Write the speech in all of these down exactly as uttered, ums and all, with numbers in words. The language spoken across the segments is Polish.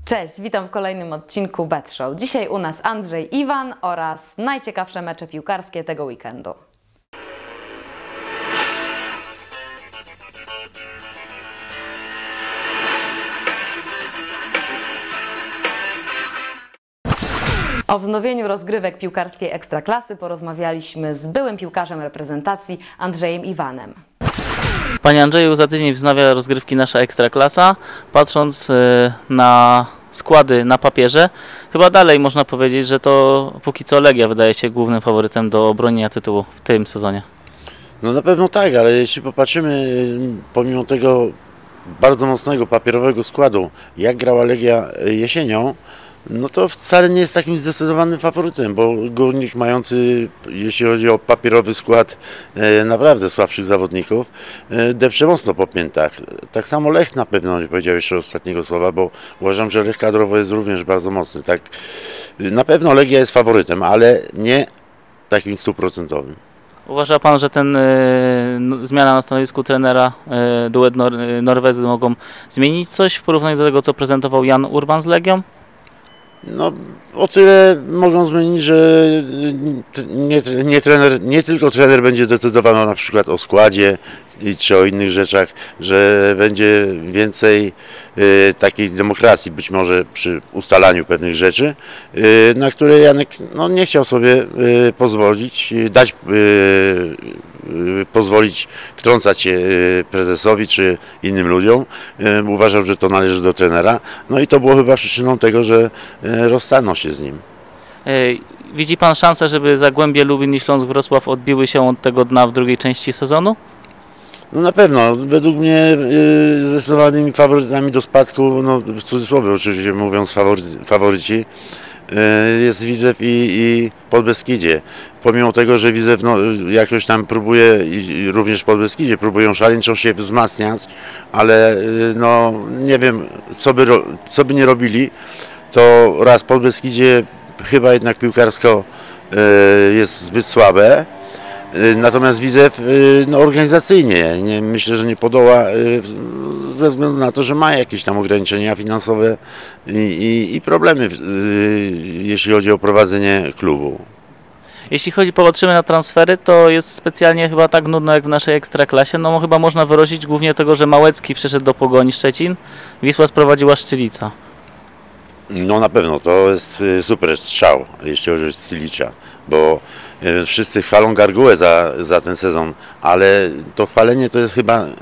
Cześć, witam w kolejnym odcinku Bet Show. Dzisiaj u nas Andrzej Iwan oraz najciekawsze mecze piłkarskie tego weekendu. O wznowieniu rozgrywek piłkarskiej Ekstraklasy porozmawialiśmy z byłym piłkarzem reprezentacji Andrzejem Iwanem. Panie Andrzeju, za tydzień wznawia rozgrywki nasza Ekstraklasa. Patrząc na składy na papierze, chyba dalej można powiedzieć, że to póki co Legia wydaje się głównym faworytem do obronienia tytułu w tym sezonie. No na pewno tak, ale jeśli popatrzymy pomimo tego bardzo mocnego papierowego składu, jak grała Legia jesienią, no to wcale nie jest takim zdecydowanym faworytem, bo Górnik mający, jeśli chodzi o papierowy skład, naprawdę słabszych zawodników, depcze mocno po piętach. Tak samo Lech na pewno nie powiedział jeszcze ostatniego słowa, bo uważam, że Lech kadrowo jest również bardzo mocny. Tak, na pewno Legia jest faworytem, ale nie takim stuprocentowym. Uważa Pan, że ten y, zmiana na stanowisku trenera, y, duet Nor Norwedzy mogą zmienić coś w porównaniu do tego, co prezentował Jan Urban z Legią? No, o tyle mogą zmienić, że nie, nie, trener, nie tylko trener będzie decydował na przykład o składzie czy o innych rzeczach, że będzie więcej y, takiej demokracji być może przy ustalaniu pewnych rzeczy, y, na które Janek no, nie chciał sobie y, pozwolić, dać y, y, pozwolić wtrącać się y, prezesowi czy innym ludziom. Y, uważał, że to należy do trenera. No i to było chyba przyczyną tego, że y, rozstaną się z nim. Widzi Pan szansę, żeby Zagłębie, Lubin i Śląsk Wrocław odbiły się od tego dna w drugiej części sezonu? No na pewno, według mnie y, zdecydowanymi faworytami do spadku, no w cudzysłowie oczywiście mówiąc fawory, faworyci, y, jest Widzew i, i Podbeskidzie. Pomimo tego, że Widzew no, jakoś tam próbuje, i również Podbeskidzie próbują szaleńczo się wzmacniać, ale y, no nie wiem, co by, co by nie robili, to raz Podbeskidzie chyba jednak piłkarsko y, jest zbyt słabe. Natomiast Widzew no, organizacyjnie nie, myślę, że nie podoła ze względu na to, że ma jakieś tam ograniczenia finansowe i, i, i problemy, jeśli chodzi o prowadzenie klubu. Jeśli chodzi, popatrzymy na transfery, to jest specjalnie chyba tak nudno jak w naszej Ekstraklasie. No chyba można wyrozić głównie tego, że Małecki przeszedł do Pogoni Szczecin, Wisła sprowadziła Szczylica. No na pewno, to jest super strzał, jeśli chodzi o Stylicza, bo wszyscy chwalą Gargułę za, za ten sezon, ale to chwalenie to jest chyba y,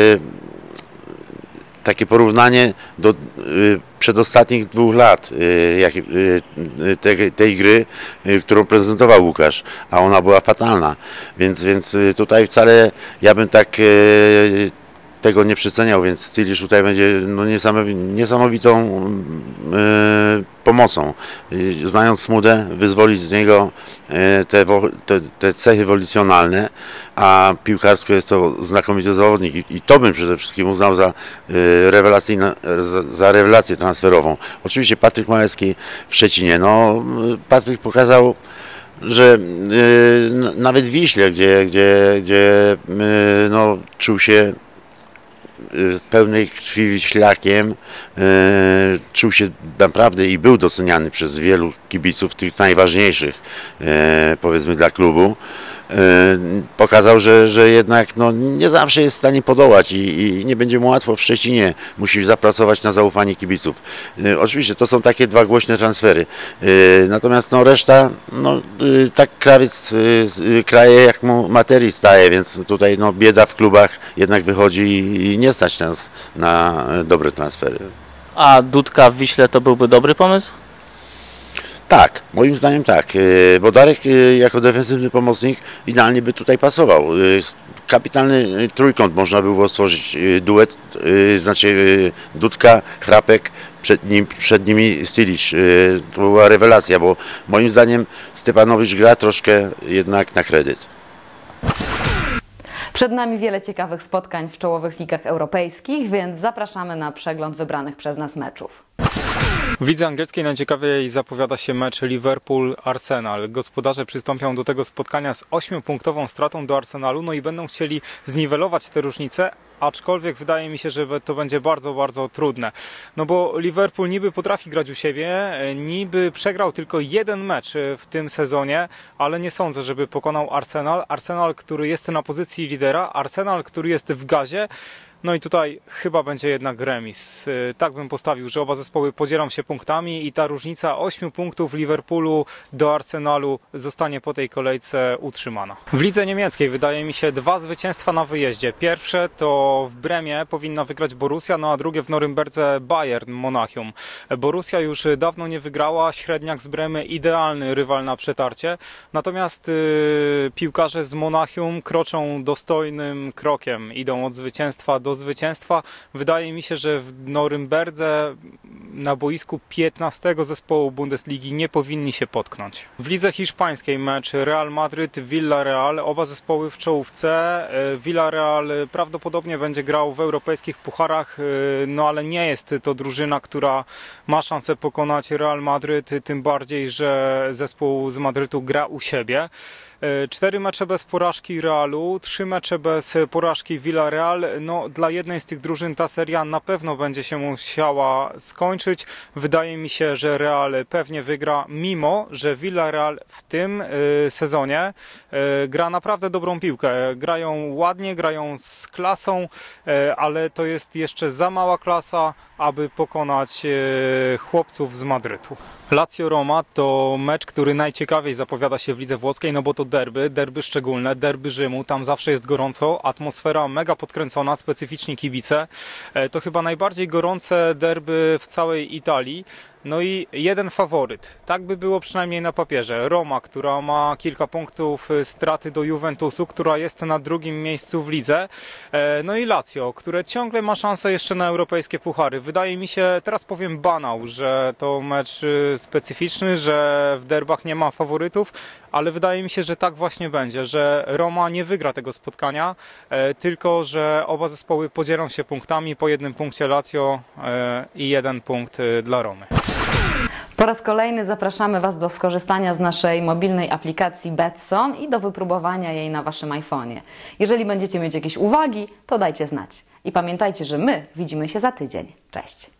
takie porównanie do y, przedostatnich dwóch lat y, jak, y, tej, tej gry, y, którą prezentował Łukasz, a ona była fatalna, więc, więc tutaj wcale ja bym tak y, tego nie przeceniał, więc Stylicz tutaj będzie no, niesamowi niesamowitą yy, pomocą. Yy, znając Smudę, wyzwolić z niego yy, te, te, te cechy wolicjonalne, a piłkarsko jest to znakomity zawodnik i, i to bym przede wszystkim uznał za, yy, rewelacyjne, za, za rewelację transferową. Oczywiście Patryk Małecki w Szczecinie. No, Patryk pokazał, że yy, nawet w Wiśle, gdzie, gdzie, gdzie yy, no, czuł się pełnej krwi wiślakiem, e, czuł się naprawdę i był doceniany przez wielu kibiców, tych najważniejszych, e, powiedzmy dla klubu. E, pokazał, że, że jednak no, nie zawsze jest w stanie podołać i, i nie będzie mu łatwo w Szczecinie, musi zapracować na zaufanie kibiców. E, oczywiście to są takie dwa głośne transfery, e, natomiast no, reszta, no, e, tak krawiec e, kraje jak mu materii staje, więc tutaj no, bieda w klubach jednak wychodzi i, i nie stać nas na dobre transfery. A Dudka w Wiśle to byłby dobry pomysł? Tak, moim zdaniem tak, bo Darek jako defensywny pomocnik idealnie by tutaj pasował. Kapitalny trójkąt można było stworzyć, duet, znaczy Dudka, Chrapek, przed, nim, przed nimi Stylicz. To była rewelacja, bo moim zdaniem Stepanowicz gra troszkę jednak na kredyt. Przed nami wiele ciekawych spotkań w czołowych ligach europejskich, więc zapraszamy na przegląd wybranych przez nas meczów. W lidze angielskiej najciekawiej zapowiada się mecz Liverpool-Arsenal. Gospodarze przystąpią do tego spotkania z ośmiopunktową stratą do Arsenalu, no i będą chcieli zniwelować te różnice, aczkolwiek wydaje mi się, że to będzie bardzo, bardzo trudne. No bo Liverpool niby potrafi grać u siebie, niby przegrał tylko jeden mecz w tym sezonie, ale nie sądzę, żeby pokonał Arsenal. Arsenal, który jest na pozycji lidera, Arsenal, który jest w gazie. No i tutaj chyba będzie jednak remis. Tak bym postawił, że oba zespoły podzielą się punktami i ta różnica ośmiu punktów Liverpoolu do Arsenalu zostanie po tej kolejce utrzymana. W lidze niemieckiej wydaje mi się dwa zwycięstwa na wyjeździe. Pierwsze to w Bremie powinna wygrać Borussia, no a drugie w Norymberdze Bayern Monachium. Borussia już dawno nie wygrała, średniak z Bremy idealny rywal na przetarcie. Natomiast yy, piłkarze z Monachium kroczą dostojnym krokiem, idą od zwycięstwa do do zwycięstwa. Wydaje mi się, że w Norymberdze na boisku piętnastego zespołu Bundesligi nie powinni się potknąć. W lidze hiszpańskiej mecz Real Madryt-Villarreal. Oba zespoły w czołówce. Villarreal prawdopodobnie będzie grał w europejskich pucharach, no ale nie jest to drużyna, która ma szansę pokonać Real Madryt, tym bardziej, że zespół z Madrytu gra u siebie. Cztery mecze bez porażki Realu, trzy mecze bez porażki Villarreal. No, dla jednej z tych drużyn ta seria na pewno będzie się musiała skończyć. Wydaje mi się, że Real pewnie wygra, mimo że Villarreal w tym y, sezonie y, gra naprawdę dobrą piłkę. Grają ładnie, grają z klasą, y, ale to jest jeszcze za mała klasa, aby pokonać y, chłopców z Madrytu. Lazio-Roma to mecz, który najciekawiej zapowiada się w lidze włoskiej, no bo to derby, derby szczególne, derby Rzymu, tam zawsze jest gorąco, atmosfera mega podkręcona, specyficzni kibice. To chyba najbardziej gorące derby w całej Italii. No i jeden faworyt, tak by było przynajmniej na papierze. Roma, która ma kilka punktów straty do Juventusu, która jest na drugim miejscu w lidze. No i Lazio, które ciągle ma szansę jeszcze na europejskie puchary. Wydaje mi się, teraz powiem banał, że to mecz specyficzny, że w derbach nie ma faworytów, ale wydaje mi się, że tak właśnie będzie, że Roma nie wygra tego spotkania, tylko że oba zespoły podzielą się punktami, po jednym punkcie Lazio i jeden punkt dla Romy. Po raz kolejny zapraszamy Was do skorzystania z naszej mobilnej aplikacji Betson i do wypróbowania jej na Waszym iPhone'ie. Jeżeli będziecie mieć jakieś uwagi, to dajcie znać. I pamiętajcie, że my widzimy się za tydzień. Cześć!